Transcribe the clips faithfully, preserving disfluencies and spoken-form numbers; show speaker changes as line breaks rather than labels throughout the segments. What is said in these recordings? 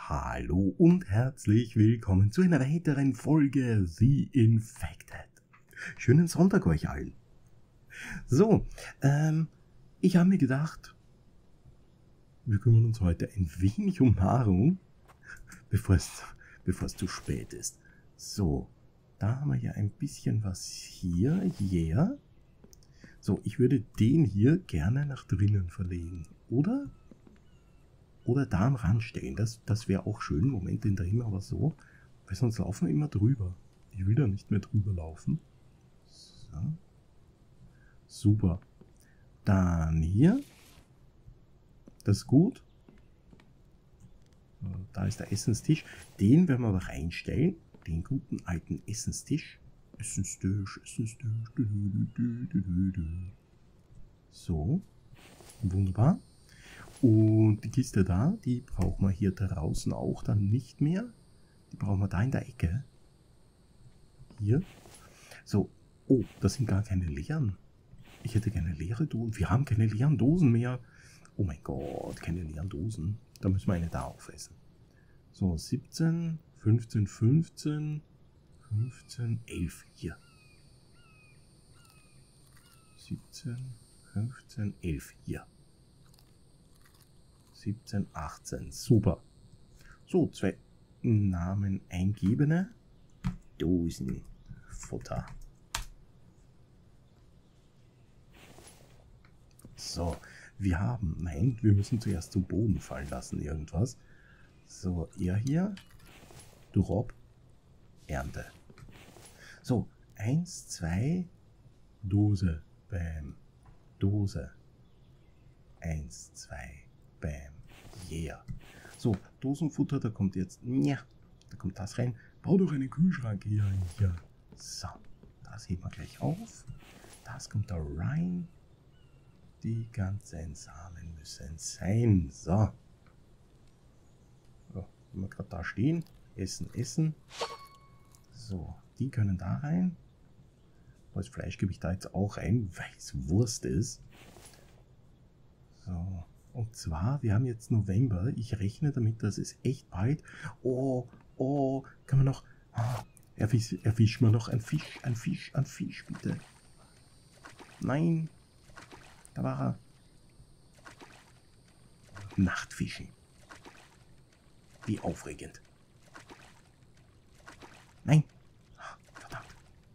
Hallo und herzlich willkommen zu einer weiteren Folge The Infected. Schönen Sonntag euch allen. So, ähm, ich habe mir gedacht, wir kümmern uns heute ein wenig um Nahrung, bevor es, bevor es zu spät ist. So, da haben wir ja ein bisschen was hier, yeah. So, ich würde den hier gerne nach drinnen verlegen, oder? Oder da am Rand stellen, das, das wäre auch schön. Moment, den drehen wir aber so, weil sonst laufen wir immer drüber. Ich will da nicht mehr drüber laufen. So. Super. Dann hier. Das ist gut. Da ist der Essenstisch. Den werden wir aber reinstellen. Den guten alten Essenstisch. Essenstisch, Essenstisch. So. Wunderbar. Und die Kiste da, die brauchen wir hier draußen auch dann nicht mehr. Die brauchen wir da in der Ecke. Hier. So. Oh, das sind gar keine leeren. Ich hätte keine leere Dosen. Wir haben keine leeren Dosen mehr. Oh mein Gott, keine leeren Dosen. Da müssen wir eine da aufessen. So, siebzehn, fünfzehn, fünfzehn, fünfzehn, elf. Hier. siebzehn, fünfzehn, elf. Hier. siebzehn, achtzehn. Super. So, zwei Namen eingegebene Dosenfutter. So, wir haben, nein, wir müssen zuerst zum Boden fallen lassen, irgendwas. So, er hier, Drop, Ernte. So, eins, zwei, Dose, Bam, Dose, eins, zwei, Bam, yeah. So, Dosenfutter, da kommt jetzt, ja, da kommt das rein. Bau doch einen Kühlschrank hier, hier. So, das heben wir gleich auf. Das kommt da rein. Die ganzen Samen müssen sein. So. So, wenn wir gerade da stehen. Essen, essen. So, die können da rein. Das Fleisch gebe ich da jetzt auch rein, weil es Wurst ist. So. Und zwar, wir haben jetzt November. Ich rechne damit, dass es echt bald. Oh, oh, kann man noch. Oh, erwisch, erwisch mal noch ein Fisch, ein Fisch, ein Fisch, bitte. Nein. Da war er. Nachtfischen. Wie aufregend. Nein. Verdammt.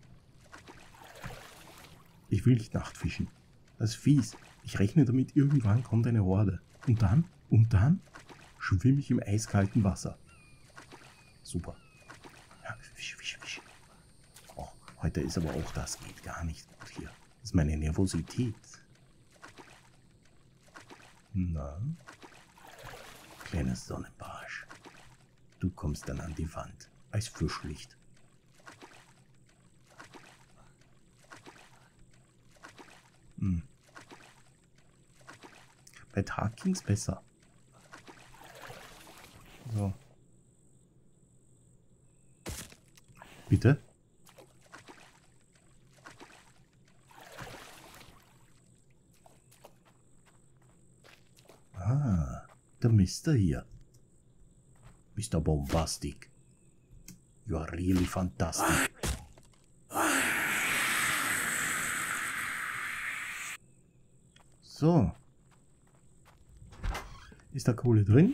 Ich will nicht Nachtfischen. Das ist fies. Ich rechne damit, irgendwann kommt eine Horde. Und dann, und dann schwimme ich im eiskalten Wasser. Super. Ja, wisch, wisch, wisch. Oh, heute ist aber auch das geht gar nicht gut hier. Das ist meine Nervosität. Na? Kleiner Sonnenbarsch. Du kommst dann an die Wand. Als Fischlicht. Hm. Bei Tag ging es besser. So. Bitte? Ah, der Mister hier. Mister Bombastic. You are really fantastic. So. Ist da Kohle drin?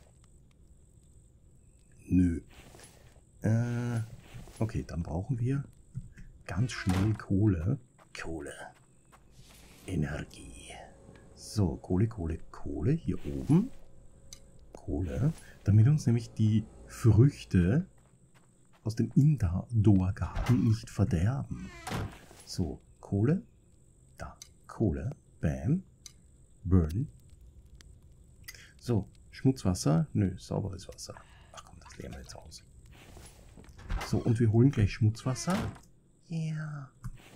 Nö. Äh, okay, dann brauchen wir ganz schnell Kohle. Kohle. Energie. So, Kohle, Kohle, Kohle. Hier oben. Kohle. Damit uns nämlich die Früchte aus dem Indoor-Garten nicht verderben. So, Kohle. Da. Kohle. Bam. Burn. So, Schmutzwasser? Nö, sauberes Wasser. Ach komm, das leeren wir jetzt aus. So, und wir holen gleich Schmutzwasser. Ja. Yeah.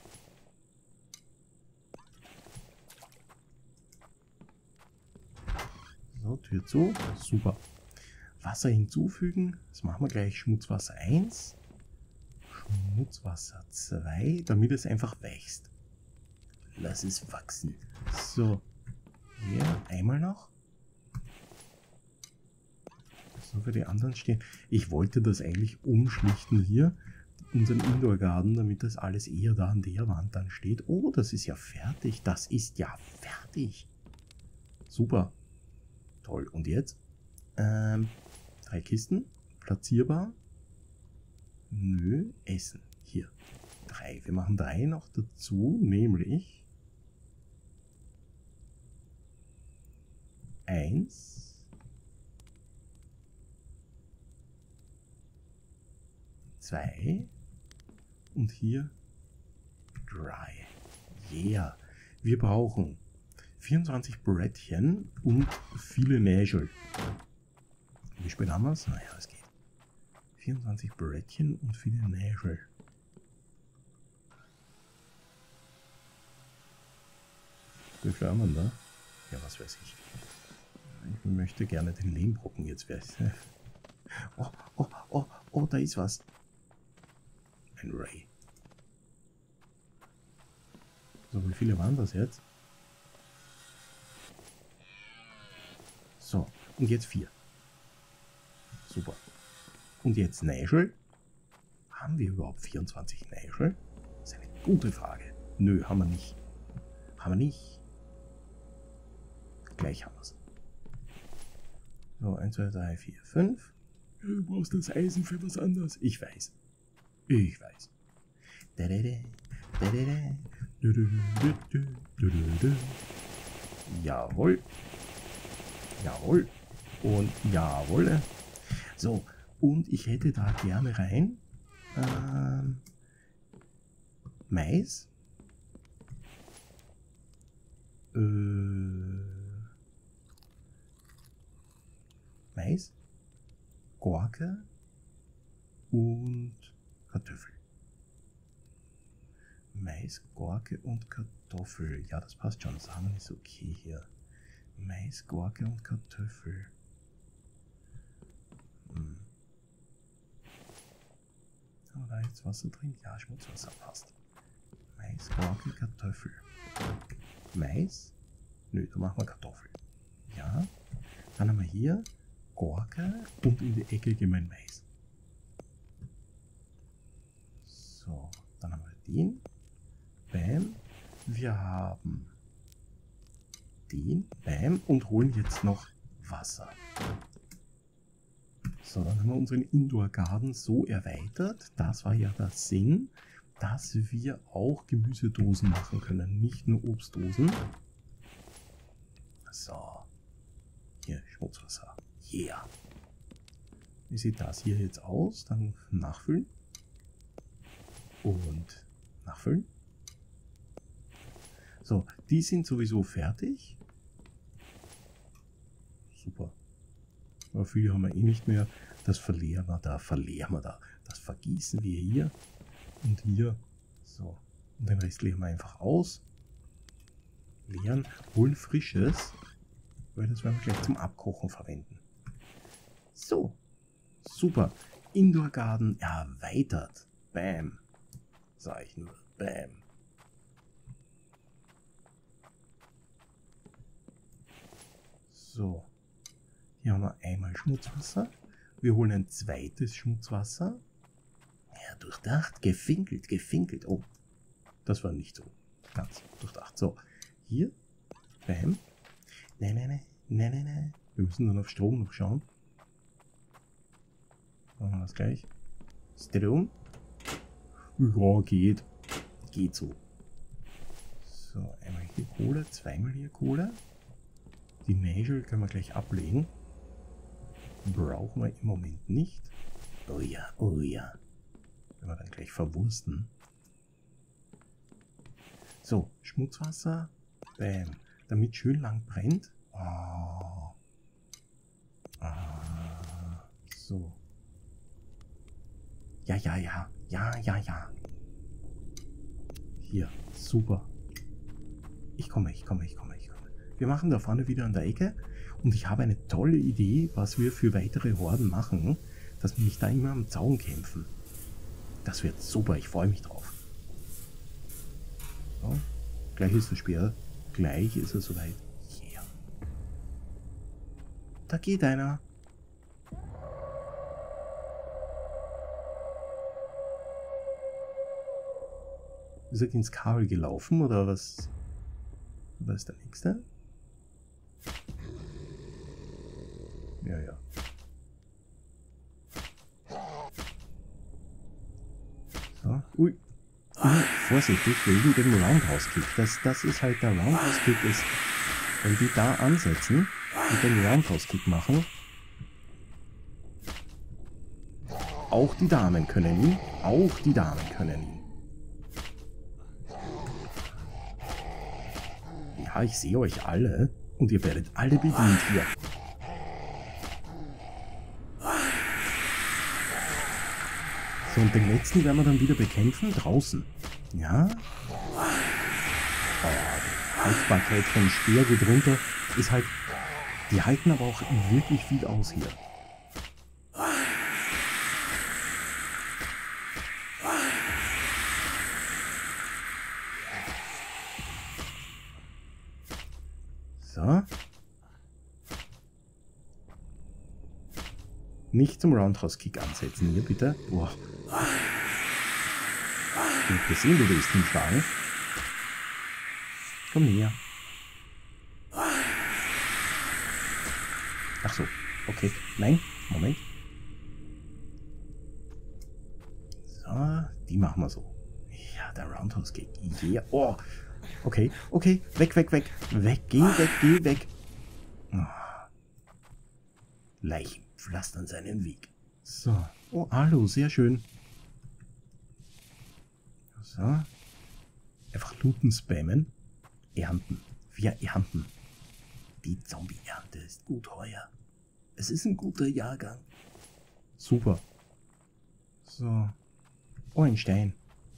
So, Tür zu. Super. Wasser hinzufügen. Das machen wir gleich. Schmutzwasser eins. Schmutzwasser zwei, damit es einfach wächst. Lass es wachsen. So. Hier, einmal noch. So, für die anderen stehen. Ich wollte das eigentlich umschlichten hier, unseren Indoor Garden, damit das alles eher da an der Wand dann steht. Oh, das ist ja fertig. Das ist ja fertig. Super. Toll. Und jetzt? Ähm, drei Kisten. Platzierbar. Nö, Essen. Hier. Drei. Wir machen drei noch dazu, nämlich eins. Zwei. Und hier drei. Yeah. Wir brauchen vierundzwanzig Brettchen und viele Nägel. Wie spät haben wir es? Naja, es geht. vierundzwanzig Brettchen und viele Nägel. Wie viel haben wir da? Ja, was weiß ich. Ich möchte gerne den Lehmbrocken jetzt. Oh, oh, oh, oh, da ist was. Ein Ray. So, wie viele waren das jetzt? So, und jetzt vier. Super. Und jetzt Nägel. Haben wir überhaupt vierundzwanzig Nägel? Das ist eine gute Frage. Nö, haben wir nicht. Haben wir nicht. Gleich haben wir es. So, eins, zwei, drei, vier, fünf. Du brauchst das Eisen für was anderes. Ich weiß. Ich weiß. Jawohl. Jawohl. Und jawohl. So, und ich hätte da gerne rein ähm, Mais. Äh, Mais, Gurke und Kartoffel. Mais, Gurke und Kartoffel. Ja, das passt schon. Samen ist okay hier. Mais, Gurke und Kartoffel. Hm. Haben wir da jetzt Wasser drin? Ja, Schmutzwasser passt. Mais, Gurke, Kartoffel. Mais? Nö, da machen wir Kartoffel. Ja. Dann haben wir hier Gurke und in die Ecke gehen wir Mais. So, dann haben wir den. Bam. Wir haben den. Bam. Und holen jetzt noch Wasser. So, dann haben wir unseren Indoor Garden so erweitert. Das war ja der Sinn, dass wir auch Gemüsedosen machen können, nicht nur Obstdosen. So. Hier, Schmutzwasser. Yeah. Wie sieht das hier jetzt aus? Dann nachfüllen. Und nachfüllen. So, die sind sowieso fertig. Super. Aber viele haben wir eh nicht mehr. Das verleeren wir da, verleeren wir da. Das vergießen wir hier und hier. So. Und den Rest leeren wir einfach aus. Leeren, holen frisches. Weil das werden wir gleich zum Abkochen verwenden. So. Super. Indoor Garden erweitert. Bam. Sag ich nur. Bam. So. Hier haben wir einmal Schmutzwasser. Wir holen ein zweites Schmutzwasser. Ja, durchdacht, gefinkelt, gefinkelt. Oh, das war nicht so ganz durchdacht. So, hier. Bam. Nein, nein, nein, nein, nein, nein. Wir müssen dann auf Strom noch schauen. Machen wir das gleich. Strom. Ja, geht. Geht so. So, einmal hier Kohle, zweimal hier Kohle. Die Nägel können wir gleich ablegen. Brauchen wir im Moment nicht. Oh ja, oh ja. Wenn wir dann gleich verwursten. So, Schmutzwasser. Bam. Damit schön lang brennt. Oh. Ah. So. Ja, ja, ja. Ja, ja, ja. Hier. Super. Ich komme, ich komme, ich komme, ich komme. Wir machen da vorne wieder an der Ecke. Und ich habe eine tolle Idee, was wir für weitere Horden machen, dass wir nicht da immer am Zaun kämpfen. Das wird super, ich freue mich drauf. So, gleich ist der Speer, gleich ist er soweit. Yeah. Da geht einer. Ist er ins Kabel gelaufen oder was? Was ist der nächste? Ja, ja. So. Ui. Immer vorsichtig wegen dem Roundhouse-Kick. Das, das ist halt der Roundhouse-Kick ist. Wenn die da ansetzen und den Roundhouse-Kick machen. Auch die Damen können ihn. Auch die Damen können ihn. Ja, ich sehe euch alle. Und ihr werdet alle bedient hier. So, und den letzten werden wir dann wieder bekämpfen. Draußen. Ja. Oh, Haltbarkeit von Speer geht runter. Ist halt... Die halten aber auch wirklich viel aus hier. So. Nicht zum Roundhouse-Kick ansetzen hier, bitte. Boah. Ich hab gesehen, du willst ihn schlagen. Komm her. Ach so. Okay. Nein. Moment. So. Die machen wir so. Ja, der Roundhouse-Kick. Yeah. Oh. Okay. Okay. Weg, weg, weg. Weg. Geh weg, geh weg. Oh. Leichen pflastern seinen Weg. So. Oh, hallo. Sehr schön. So. Einfach looten, spammen. Ernten. Wir ernten. Die Zombie-Ernte ist gut heuer. Es ist ein guter Jahrgang. Super. So. Oh, ein Stein.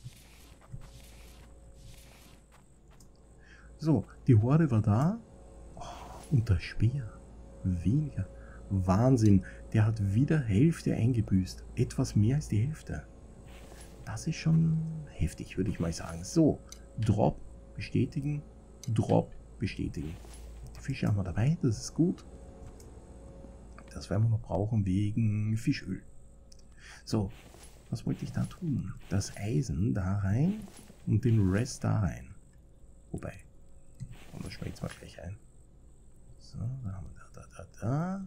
So, die Horde war da. Oh, und der Speer. Weniger. Wahnsinn. Der hat wieder Hälfte eingebüßt. Etwas mehr als die Hälfte. Das ist schon heftig, würde ich mal sagen. So, Drop bestätigen. Drop bestätigen. Die Fische haben wir dabei, das ist gut. Das werden wir noch brauchen wegen Fischöl. So, was wollte ich da tun? Das Eisen da rein und den Rest da rein. Wobei, und das schmeckt mal gleich ein. So, da haben wir da, da, da, da.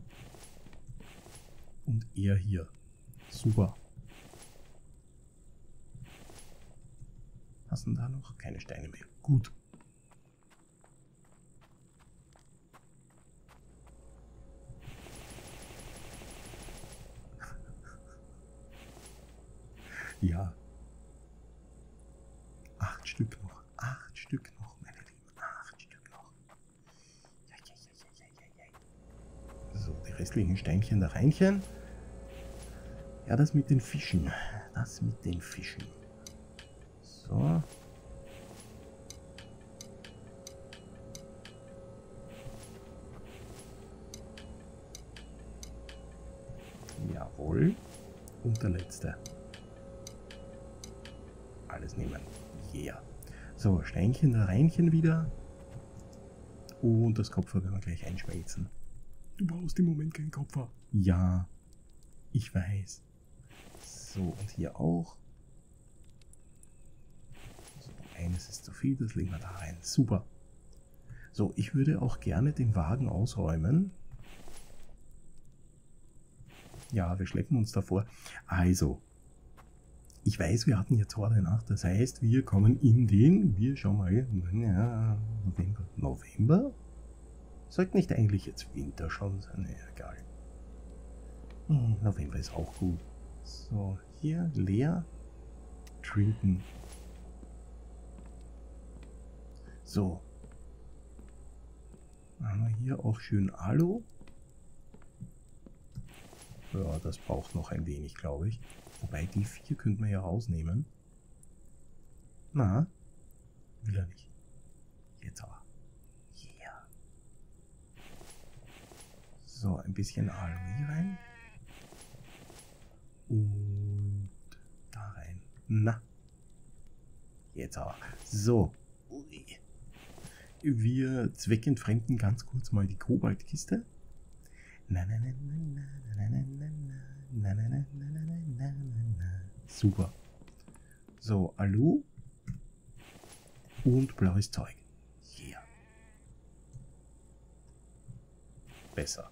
Und er hier. Super. Hast du da noch? Keine Steine mehr. Gut. Ja. Acht Stück noch. Acht Stück noch, meine Lieben. Acht Stück noch. Ja, ja, ja, ja, ja, ja. So, die restlichen Steinchen da reinchen. Ja, das mit den Fischen. Das mit den Fischen. So. Jawohl. Und der letzte. Alles nehmen. Yeah. So, Steinchen, da Reinchen wieder. Und das Kopfer werden wir gleich einschmelzen. Du brauchst im Moment kein Kopfer. Ja, ich weiß. So, und hier auch. So, eines ist zu viel, das legen wir da rein. Super. So, ich würde auch gerne den Wagen ausräumen. Ja, wir schleppen uns davor. Also, ich weiß, wir hatten jetzt Horde Nacht. Das heißt, wir kommen in den, wir schauen mal, ja, November. November? Sollte nicht eigentlich jetzt Winter schon sein? Nee, egal. Hm, November ist auch gut. So, hier leer. Trinken. So. Haben wir hier auch schön Alu. Ja, das braucht noch ein wenig, glaube ich. Wobei, die vier könnten wir ja rausnehmen. Na? Will er nicht. Jetzt aber. Yeah. So, ein bisschen Alu hier rein. Und da rein. Na. Jetzt aber. So. Wir zweckentfremden ganz kurz mal die Kobaltkiste. Na, na, na, na, na, na, na, na, na, na, na, na, na, na. Super. So, Alu. und blaues Zeug. Yeah. Besser.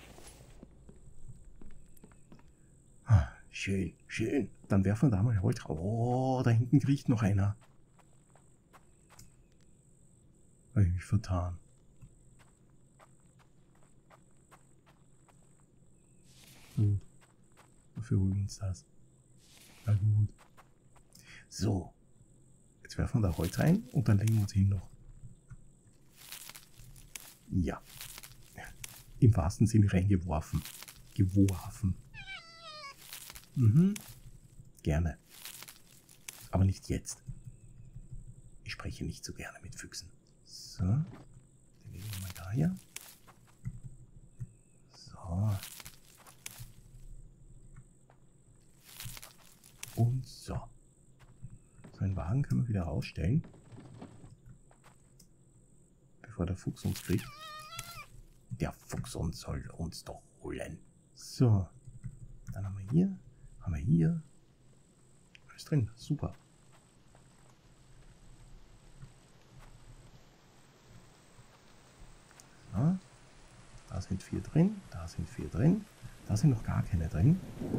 Ah, schön, schön. Dann werfen wir da mal Holz drauf. Oh, da hinten kriecht noch einer. Habe ich mich vertan. Gut. Dafür holen wir uns das. Na gut. So. Jetzt werfen wir da Holz rein und dann legen wir uns hin noch. Ja. Im wahrsten Sinne reingeworfen. Geworfen. Mhm. Gerne. Aber nicht jetzt. Ich spreche nicht so gerne mit Füchsen. So. Den legen wir mal daher. So. Und so. So einen Wagen können wir wieder rausstellen. Bevor der Fuchs uns kriegt. Der Fuchs uns soll uns doch holen. So. Dann haben wir hier. Haben wir hier. Alles drin. Super. So. Da sind vier drin. Da sind vier drin. Da sind noch gar keine drin.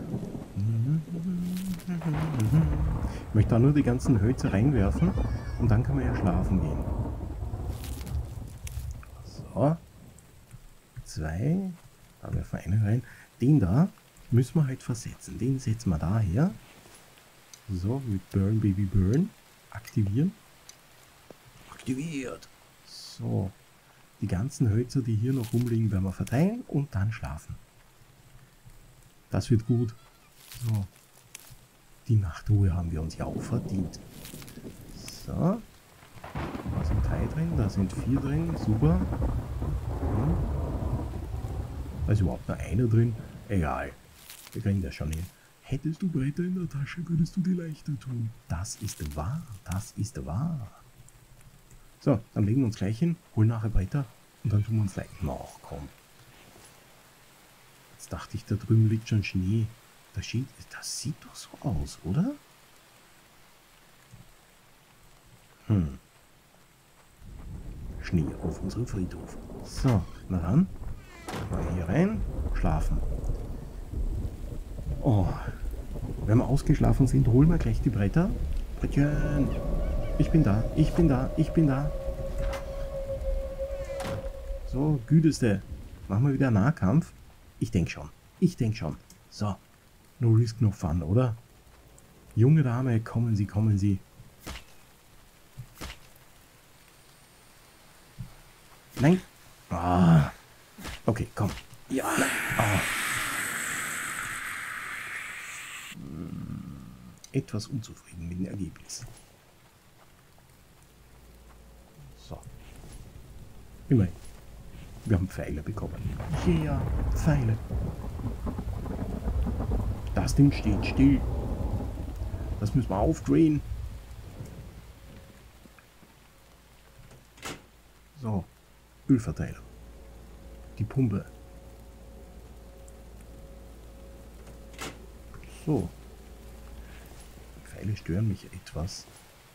Ich möchte da nur die ganzen Hölzer reinwerfen und dann kann man ja schlafen gehen. So. Zwei. Da werfen wir einen rein. Den da müssen wir halt versetzen. Den setzen wir daher. So, mit Burn Baby Burn. Aktivieren. Aktiviert. So. Die ganzen Hölzer, die hier noch rumliegen, werden wir verteilen und dann schlafen. Das wird gut. So. Die Nachtruhe haben wir uns ja auch verdient. So. Da sind drei drin, da sind vier drin. Super. Hm. Da ist überhaupt nur einer drin. Egal. Wir kriegen das schon hin. Hättest du Bretter in der Tasche, würdest du die leichter tun. Das ist wahr. Das ist wahr. So, dann legen wir uns gleich hin, holen nachher Bretter und dann tun wir uns gleich. Ach komm. Jetzt dachte ich, da drüben liegt schon Schnee. Das sieht, das sieht doch so aus, oder? Hm. Schnee auf unserem Friedhof. So, na dann. Mal hier rein. Schlafen. Oh. Wenn wir ausgeschlafen sind, holen wir gleich die Bretter. Brettchen. Ich bin da. Ich bin da. Ich bin da. So, Güteste. Machen wir wieder Nahkampf. Ich denke schon. Ich denke schon. So. No risk, no fun, oder? Junge Dame, kommen Sie, kommen Sie. Nein. Ah. Okay, komm. Ja. Ah. Etwas unzufrieden mit dem Ergebnis. So. Immerhin. Wir haben Pfeile bekommen. Yeah, Pfeile. Das Ding steht still. Das müssen wir aufdrehen. So. Ölverteiler. Die Pumpe. So. Die Pfeile stören mich etwas.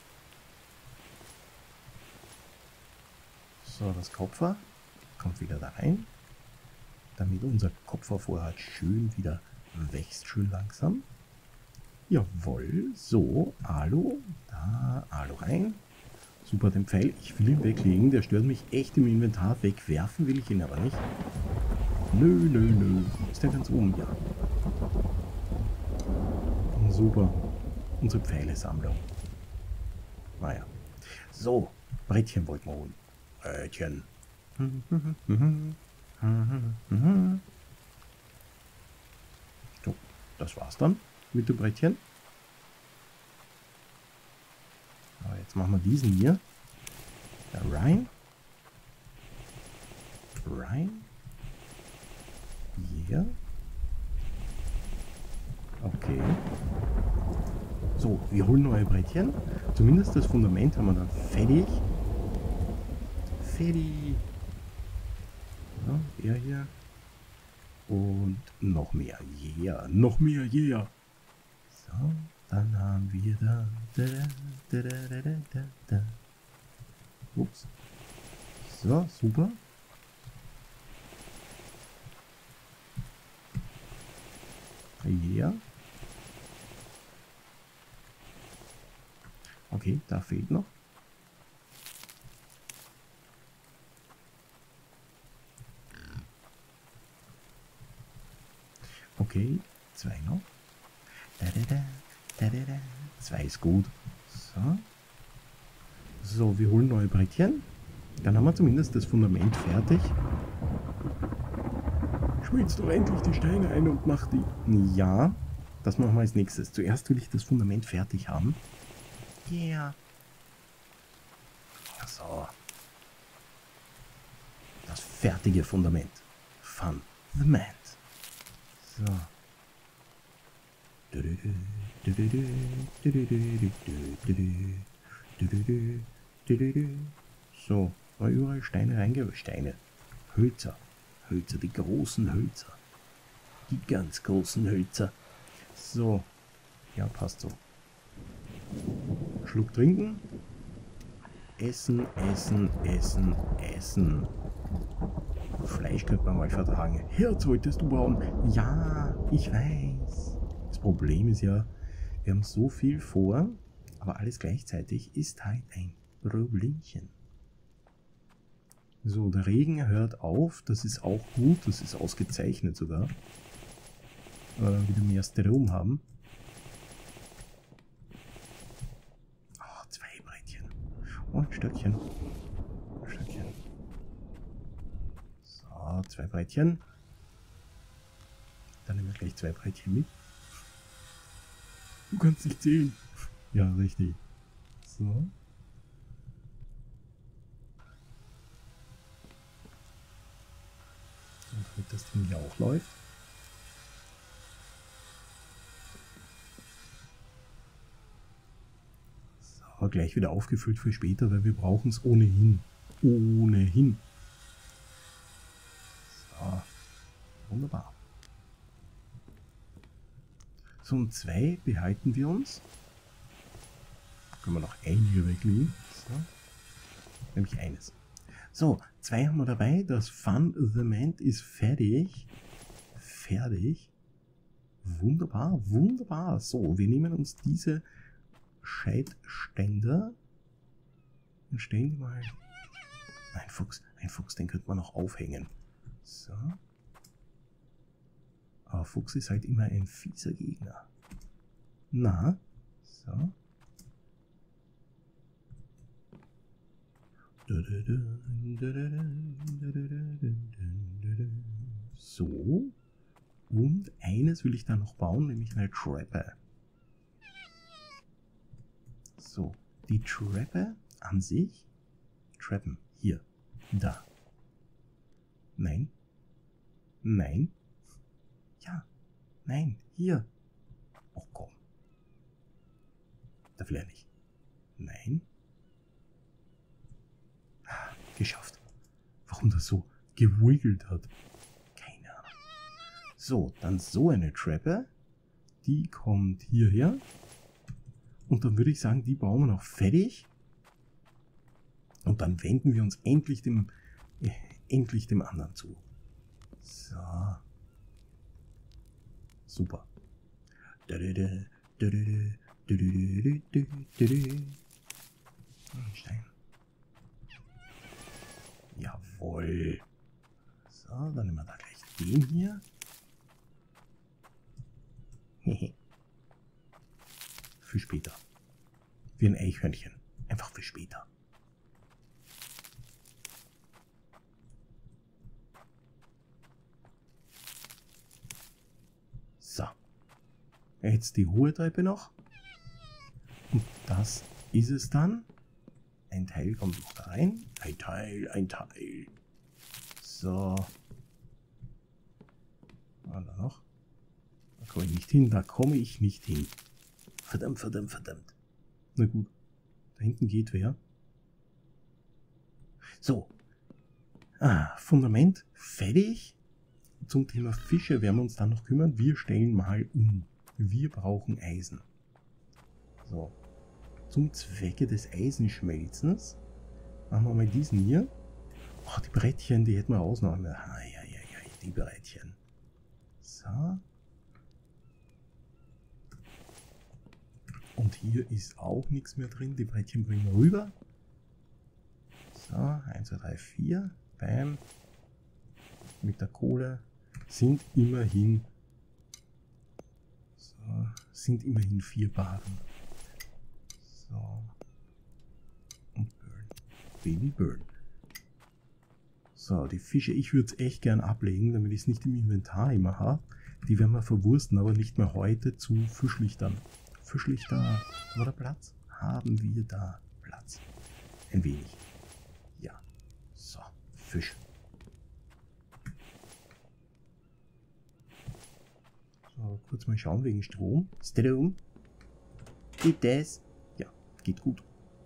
So, das Kopfer kommt wieder da rein, damit unser Kopfervorrat schön wieder wächst, schön langsam. Jawohl, so, Alu, da, Alu rein. Super, den Pfeil, ich will ihn weglegen, der stört mich echt im Inventar, wegwerfen will ich ihn aber nicht. Nö, nö, nö, ist der ganz oben, ja. Super, unsere Pfeilesammlung. Naja, so, Brettchen wollten wir holen. Brettchen. So, das war's dann mit dem Brettchen. Aber jetzt machen wir diesen hier. Da rein. Rein. Hier. Okay. So, wir holen neue Brettchen. Zumindest das Fundament haben wir dann fertig. Fertig. Ja, er hier. Und noch mehr. Yeah. Noch mehr. Yeah. So, dann haben wir da. Da, da, da, da, da, da. Ups. So, super. Ja. Okay, da fehlt noch. Okay, zwei noch. Da, da, da, da, da, da. Zwei ist gut. So. So, wir holen neue Brettchen. Dann haben wir zumindest das Fundament fertig. Schmilzt doch endlich die Steine ein und mach die. Ja, das machen wir als nächstes. Zuerst will ich das Fundament fertig haben. Yeah. So. Das fertige Fundament. Fun. The Man. So. So, mal überall Steine reingeworfen. Steine. Hölzer. Hölzer, die großen Hölzer. Die ganz großen Hölzer. So. Ja, passt so. Schluck trinken. Essen, essen, essen, essen. Fleisch könnte man mal vertragen. Herz wolltest du bauen? Ja, ich weiß. Das Problem ist ja, wir haben so viel vor, aber alles gleichzeitig ist halt ein Problemchen. So, der Regen hört auf. Das ist auch gut. Das ist ausgezeichnet sogar. Äh, wieder mehr Strom haben. Oh, zwei Brettchen. Oh, ein Stöckchen. Ein Stöckchen. So, zwei Brettchen. Dann nehmen wir gleich zwei Brettchen mit. Du kannst nicht zählen. Ja, richtig. So. Und damit das Ding hier auch läuft. So, gleich wieder aufgefüllt für später, weil wir brauchen es ohnehin. Ohnehin. So. Wunderbar. So, und zwei behalten wir uns. Können wir noch einige weglegen. So. Nämlich eines. So, zwei haben wir dabei. Das Fun The Man ist fertig. Fertig. Wunderbar, wunderbar. So, wir nehmen uns diese Scheitständer und stellen die mal. Ein Fuchs, ein Fuchs, den könnte man noch aufhängen. So. Aber Fuchs ist halt immer ein fieser Gegner. Na, so. So. Und eines will ich da noch bauen, nämlich eine Treppe. So, die Treppe an sich. Treppen, hier, da. Nein. Nein. Ja, nein, hier. Oh komm. Da will er nicht. Nein. Geschafft. Warum das so gewiggelt hat. Keine Ahnung. So, dann so eine Treppe. Die kommt hierher. Und dann würde ich sagen, die bauen wir noch fertig. Und dann wenden wir uns endlich dem, äh, endlich dem anderen zu. So. Super. Ein Stein. Jawohl. So, dann nehmen wir da gleich den hier. Für später. Wie ein Eichhörnchen. Einfach für später. So. Jetzt die hohe Treppe noch. Und das ist es dann. Ein Teil kommt noch da rein. Ein Teil, ein Teil. So. Und dann noch. Da komme ich nicht hin, da komme ich nicht hin. Verdammt, verdammt, verdammt. Na gut. Da hinten geht wer. So. Ah, Fundament fertig. Zum Thema Fische werden wir uns dann noch kümmern. Wir stellen mal um. Wir brauchen Eisen. So. Zum Zwecke des Eisenschmelzens Machen wir mal diesen hier. Oh, die Brettchen, die hätten wir ausnehmen. Ah, ja, ja, ja, die Brettchen. So. Und hier ist auch nichts mehr drin. Die Brettchen bringen wir rüber. So, eins, zwei, drei, vier. Bam. Mit der Kohle sind immerhin so, sind immerhin vier Baden. So. Und Burn. Baby Burn. So, die Fische, ich würde es echt gern ablegen, damit ich es nicht im Inventar immer habe. Die werden wir verwursten, aber nicht mehr heute zu Fischlichtern. Fischlichter, haben wir da Platz? Haben wir da Platz? Ein wenig. Ja. So, Fisch. So, kurz mal schauen wegen Strom. Strom. Geht das? Ja, geht gut.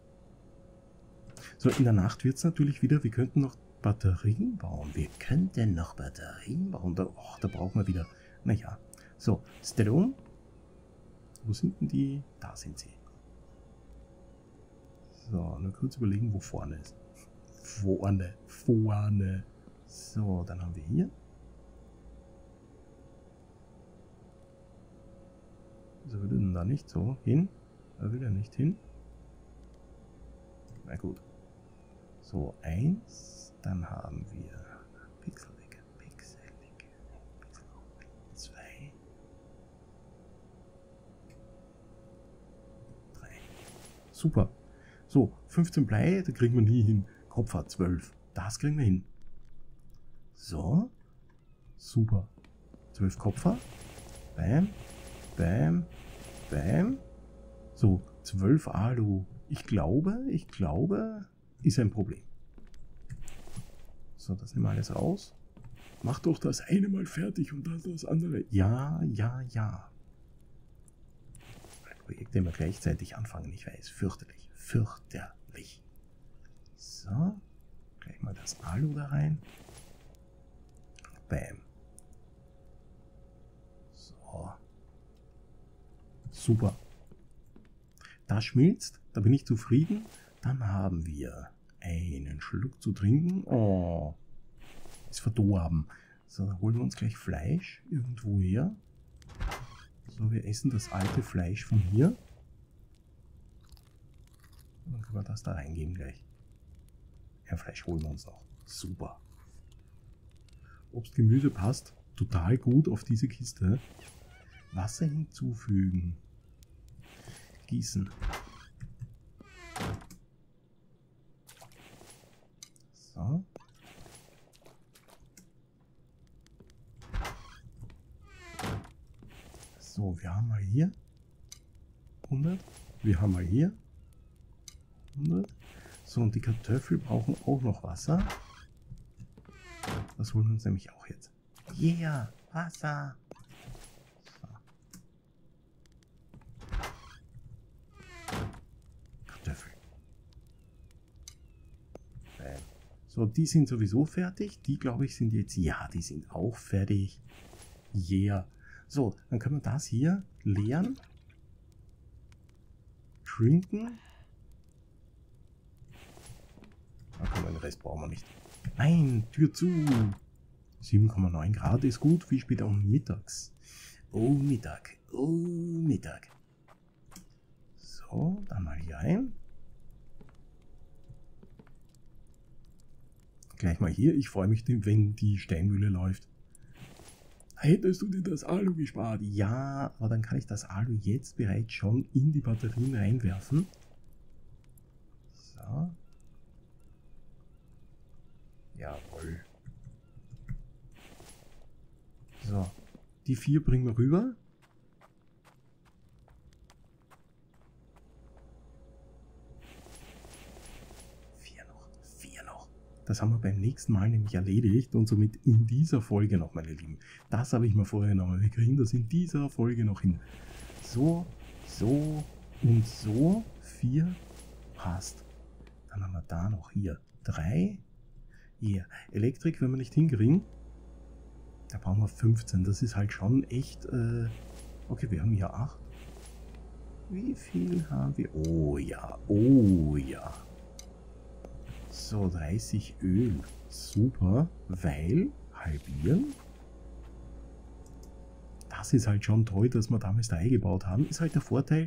So, in der Nacht wird es natürlich wieder, wir könnten noch Batterien bauen. Wir könnten noch Batterien bauen. Da, oh, da brauchen wir wieder. Naja. So, Strom. Wo sind denn die? Da sind sie. So, nur kurz überlegen, wo vorne ist. Vorne, vorne. So, dann haben wir hier. Wieso will er denn da nicht so hin? Da will er nicht hin. Na gut. So, eins. Dann haben wir Pixel weg, Pixel weg, Pixel weg. Zwei. Drei. Super. So, fünfzehn Blei, da kriegen wir nie hin. Kopfer zwölf. Das kriegen wir hin. So. Super. zwölf Kopfer. Bam. Bam. Bam. So, zwölf Alu. Ich glaube, ich glaube, ist ein Problem. So, das nehmen wir alles raus. Mach doch das eine mal fertig und dann das andere. Ja, ja, ja. Projekte immer gleichzeitig anfangen, ich weiß. Fürchterlich. Fürchterlich. So. Gleich mal das Alu da rein. Bam. So. Super. Das schmilzt. Da bin ich zufrieden. Dann haben wir einen Schluck zu trinken. Oh. Ist verdorben. So, dann holen wir uns gleich Fleisch irgendwo her. So, wir essen das alte Fleisch von hier. Dann können wir das da reingeben gleich. Ja, Fleisch holen wir uns noch. Super. Obst, Gemüse passt total gut auf diese Kiste. Wasser hinzufügen. Gießen. So. So, wir haben mal hier hundert. Wir haben mal hier hundert. So, und die Kartoffeln brauchen auch noch Wasser. Das holen wir uns nämlich auch jetzt. Yeah, Wasser. So. Kartoffeln. Bam. So, die sind sowieso fertig. Die, glaube ich, sind jetzt... Ja, die sind auch fertig. Yeah. So, dann können wir das hier leeren. Trinken. Da können wir den Rest brauchen wir nicht. Nein, Tür zu. sieben Komma neun Grad ist gut. Wie spät um mittags? Oh, Mittag. Oh, Mittag. So, dann mal hier rein. Gleich mal hier. Ich freue mich, wenn die Steinmühle läuft. Hättest du dir das Alu gespart? Ja, aber dann kann ich das Alu jetzt bereits schon in die Batterien reinwerfen. So. Jawohl. So. Die vier bringen wir rüber. Vier noch. Vier noch. Das haben wir beim nächsten Mal nämlich erledigt und somit in dieser Folge noch, meine Lieben. Das habe ich mir vorgenommen. Wir kriegen das in dieser Folge noch hin. So, so und so. Vier passt. Dann haben wir da noch hier drei. Hier. Elektrik, wenn wir nicht hinkriegen. Da brauchen wir fünfzehn. Das ist halt schon echt... Äh okay, wir haben hier acht. Wie viel haben wir? Oh ja, oh ja. So, dreißig Öl. Super, weil halbieren. Das ist halt schon toll, dass wir damals da eingebaut haben. Ist halt der Vorteil,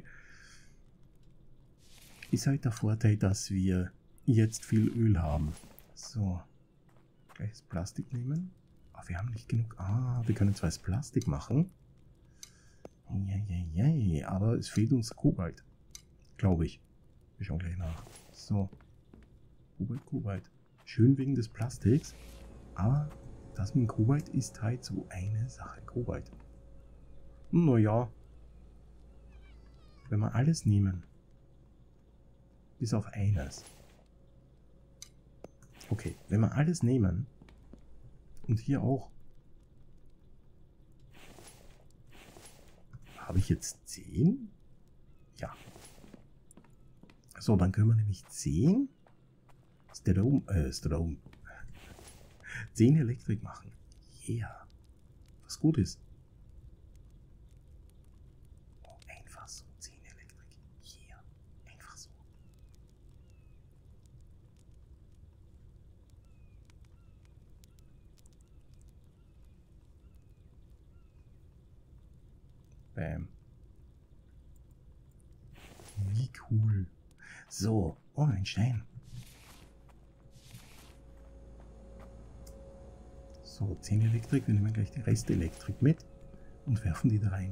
ist halt der Vorteil, dass wir jetzt viel Öl haben. So, gleich das Plastik nehmen. Aber wir haben nicht genug. Ah, wir können zwar das Plastik machen. Ja, ja, ja, aber es fehlt uns Kobalt. Glaube ich. Wir schauen gleich nach. So. Kobalt, Kobalt. Schön wegen des Plastiks. Aber das mit dem Kobalt ist halt so eine Sache. Kobalt. Naja. Wenn wir alles nehmen. Bis auf eines. Okay, wenn wir alles nehmen. Und hier auch. Habe ich jetzt zehn? Ja. So, dann können wir nämlich zehn Strom, äh, Strom. zehn Elektrik machen. Yeah. Was gut ist. Oh, einfach so. zehn Elektrik. Yeah. Einfach so. Bam. Wie cool. So. Oh, ein Stein. So, zehn Elektrik. Wir nehmen gleich die Restelektrik mit und werfen die da rein.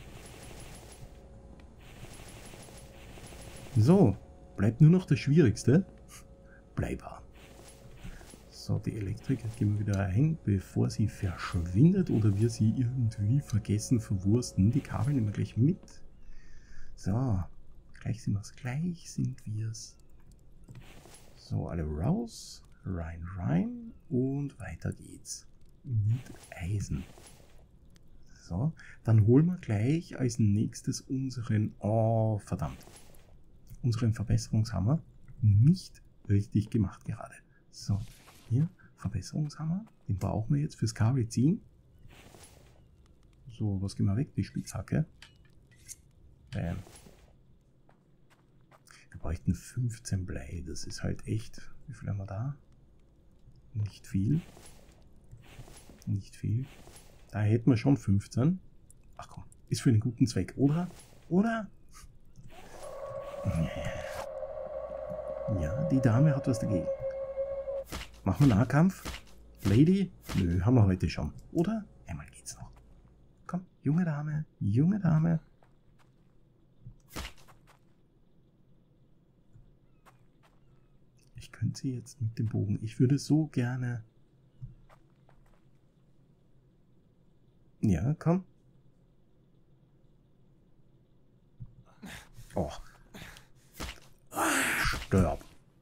So, bleibt nur noch das Schwierigste. Bleiber. So, die Elektrik geben wir wieder rein, bevor sie verschwindet oder wir sie irgendwie vergessen, verwursten. Die Kabel nehmen wir gleich mit. So, gleich sind wir es. Gleich sind wir es. So, alle raus. Rein, rein. Und weiter geht's. Mit Eisen. So, dann holen wir gleich als nächstes unseren... Oh, verdammt. Unseren Verbesserungshammer. Nicht richtig gemacht gerade. So, hier, Verbesserungshammer. Den brauchen wir jetzt fürs Kabel ziehen. So, was gehen wir weg? Die Spitzhacke. Bam. Wir bräuchten fünfzehn Blei. Das ist halt echt... Wie viel haben wir da? Nicht viel. Nicht viel. Da hätten wir schon fünfzehn. Ach komm, ist für einen guten Zweck, oder? Oder? Ja, die Dame hat was dagegen. Machen wir Nahkampf? Lady? Nö, haben wir heute schon. Oder? Einmal geht's noch. Komm, junge Dame, junge Dame. Ich könnte sie jetzt mit dem Bogen. Ich würde so gerne... Ja, komm. Oh. Stirb.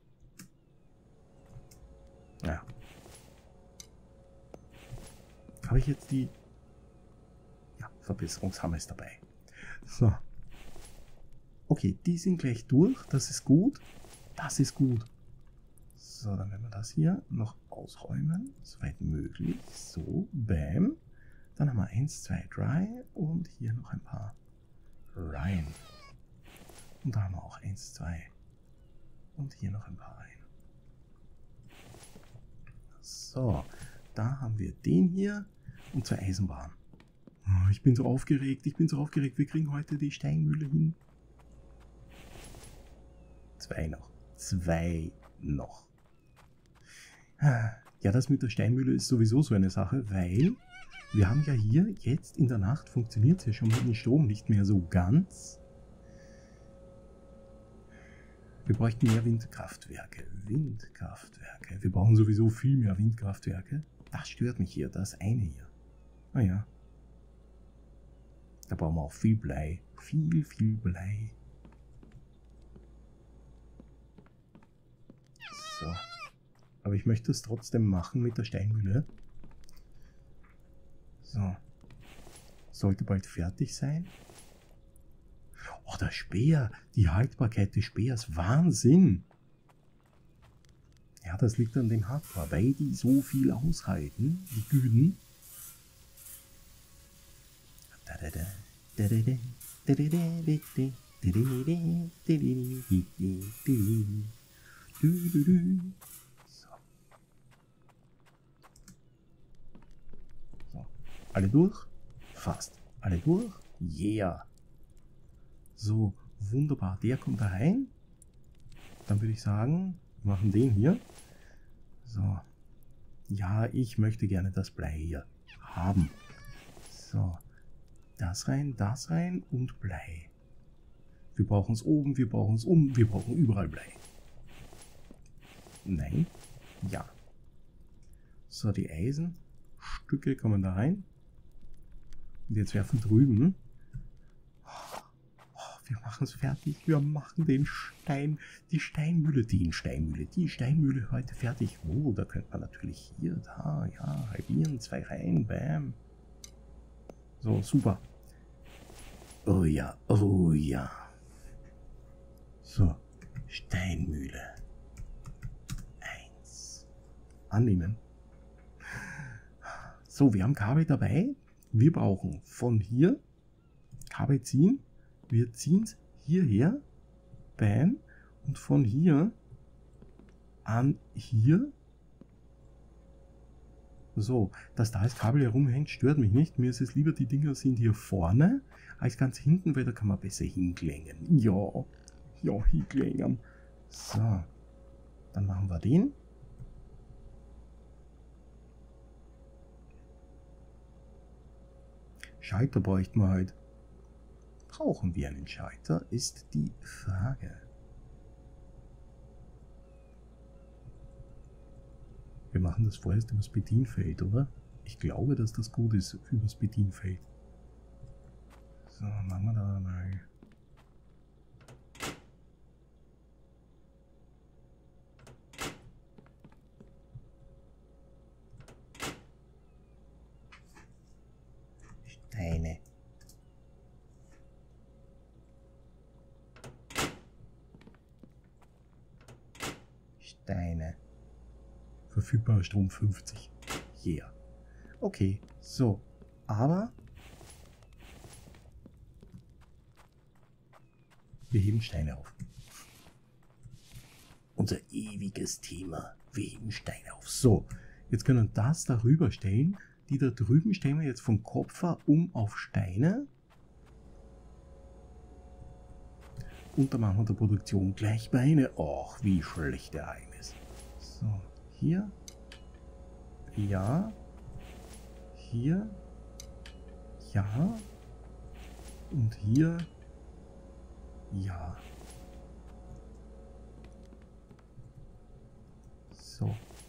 Ja. Habe ich jetzt die... Ja, Verbesserungshammer ist dabei. So. Okay, die sind gleich durch. Das ist gut. Das ist gut. So, dann werden wir das hier noch ausräumen. Soweit möglich. So, bam. Dann haben wir eins, zwei, drei und hier noch ein paar rein. Und da haben wir auch eins, zwei und hier noch ein paar rein. So, da haben wir den hier und zur Eisenbahn. Oh, ich bin so aufgeregt, ich bin so aufgeregt. Wir kriegen heute die Steinmühle hin. Zwei noch. Zwei noch. Ja, das mit der Steinmühle ist sowieso so eine Sache, weil wir haben ja hier jetzt in der Nacht funktioniert es ja schon mit dem Strom nicht mehr so ganz. Wir bräuchten mehr Windkraftwerke. Windkraftwerke. Wir brauchen sowieso viel mehr Windkraftwerke. Das stört mich hier, das eine hier. Ah ja. Da brauchen wir auch viel Blei. Viel, viel Blei. So. Aber ich möchte es trotzdem machen mit der Steinmühle. So. Sollte bald fertig sein. Oh, der Speer. Die Haltbarkeit des Speers. Wahnsinn. Ja, das liegt an dem Hardware, weil die so viel aushalten. Die Güden. Du, du, du. So. So. Alle durch? Fast. Alle durch? Yeah. So, wunderbar. Der kommt da rein. Dann würde ich sagen, wir machen den hier. So. Ja, ich möchte gerne das Blei hier haben. So. Das rein, das rein und Blei. Wir brauchen es oben, wir brauchen es um, wir brauchen überall Blei. Nein. Ja. So, die Eisenstücke kommen da rein. Und jetzt werfen drüben. Oh, wir machen es fertig. Wir machen den Stein, die Steinmühle, die Steinmühle, die Steinmühle heute fertig. Oh, da könnte man natürlich hier, da, ja, halbieren, zwei rein, bam. So, super. Oh ja, oh ja. So, Steinmühle. Eins. Annehmen. So, wir haben Kabel dabei. Wir brauchen von hier Kabel ziehen. Wir ziehen es hierher. Bam. Und von hier an hier. So, dass da das Kabel herumhängt, stört mich nicht. Mir ist es lieber, die Dinger sind hier vorne, als ganz hinten, weil da kann man besser hinklängen. Ja, ja, hinklängen. So, dann machen wir den. Schalter bräuchten wir halt. Brauchen wir einen Schalter, ist die Frage. Wir machen das vorerst übers Bedienfeld, oder? Ich glaube, dass das gut ist übers Bedienfeld. So, machen wir da mal. Steine. Steine. Verfügbarer Strom fünfzig. Yeah. Okay, so. Aber wir heben Steine auf. Unser ewiges Thema. Wir heben Steine auf. So, jetzt können wir das darüber stellen. Die da drüben stellen wir jetzt vom Kopfer um auf Steine. Und dann machen wir der Produktion gleich Beine. Och, wie schlecht der Heim ist. So, hier. Ja. Hier. Ja. Und hier. Ja. So.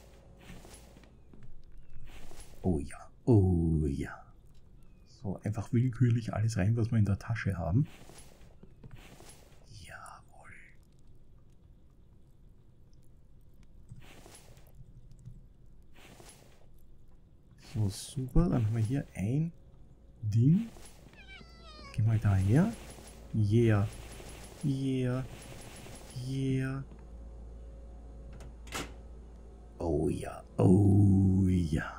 Oh ja. Oh ja. So, einfach willkürlich alles rein, was wir in der Tasche haben. Jawohl. So, super. Dann haben wir hier ein Ding. Geh mal daher. Yeah. Yeah. Yeah. Oh ja. Oh ja.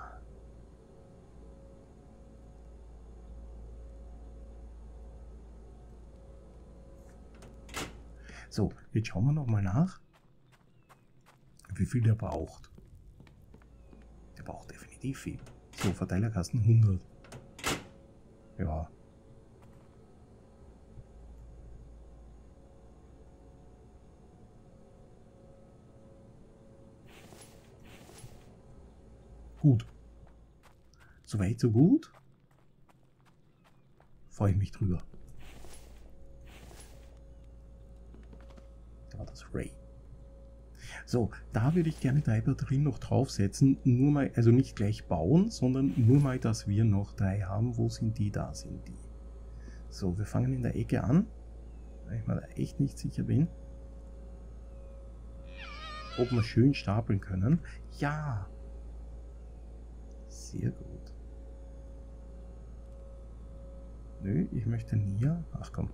So, jetzt schauen wir noch mal nach, wie viel der braucht. Der braucht definitiv viel. So, Verteilerkasten hundert. Ja. Gut. Soweit, so gut. Freue ich mich drüber. Da war das Ray. So, da würde ich gerne drei Batterien noch draufsetzen. Nur mal, also nicht gleich bauen, sondern nur mal, dass wir noch drei haben. Wo sind die? Da sind die. So, wir fangen in der Ecke an, weil ich mir da echt nicht sicher bin, ob wir schön stapeln können. Ja. Sehr gut. Nö, ich möchte hier. Ach komm.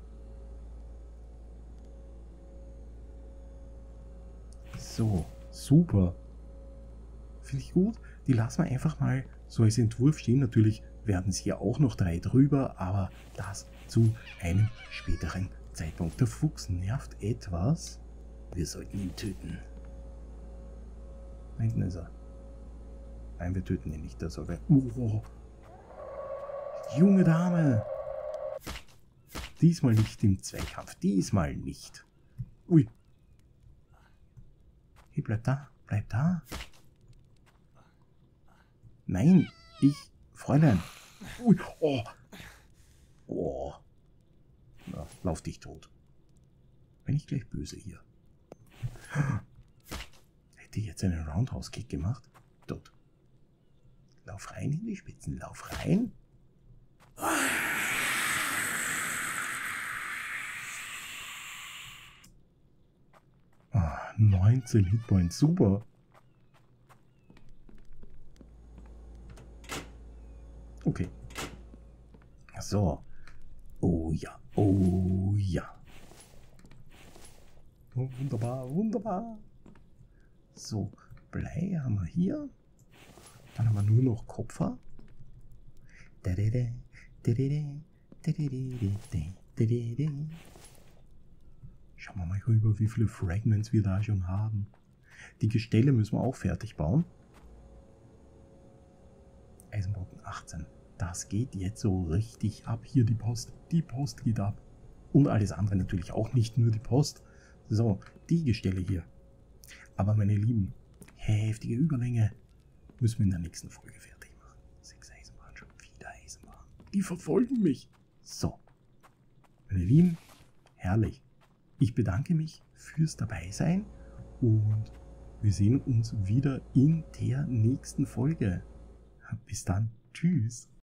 So, super. Finde ich gut. Die lassen wir einfach mal so als Entwurf stehen. Natürlich werden es hier auch noch drei drüber, aber das zu einem späteren Zeitpunkt. Der Fuchs nervt etwas. Wir sollten ihn töten. Da hinten ist er. Nein, wir töten ihn nicht. Der soll weg. Oh. Junge Dame. Diesmal nicht im Zweikampf. Diesmal nicht. Ui. Hey, bleib da. Bleib da. Nein, ich... Fräulein. Ui. Oh. Oh. Na, lauf dich tot. Bin ich gleich böse hier. Hätte ich jetzt einen Roundhouse-Kick gemacht? Tot. Lauf rein in die Spitzen. Lauf rein. Ah, neunzehn Hitpoints. Super. Okay. So. Oh ja. Oh ja. Oh, wunderbar, wunderbar. So, Blei haben wir hier. Dann haben wir nur noch Kupfer. Schauen wir mal rüber, wie viele Fragments wir da schon haben. Die Gestelle müssen wir auch fertig bauen. Eisenboten achtzehn. Das geht jetzt so richtig ab. Hier die Post. Die Post geht ab. Und alles andere natürlich auch, nicht nur die Post. So, die Gestelle hier. Aber meine Lieben, heftige Überlänge müssen wir in der nächsten Folge fertig machen. Sechs Eisenbahnen, schon wieder Eisenbahnen. Die verfolgen mich. So, meine Lieben, herrlich. Ich bedanke mich fürs Dabeisein und wir sehen uns wieder in der nächsten Folge. Bis dann. Tschüss.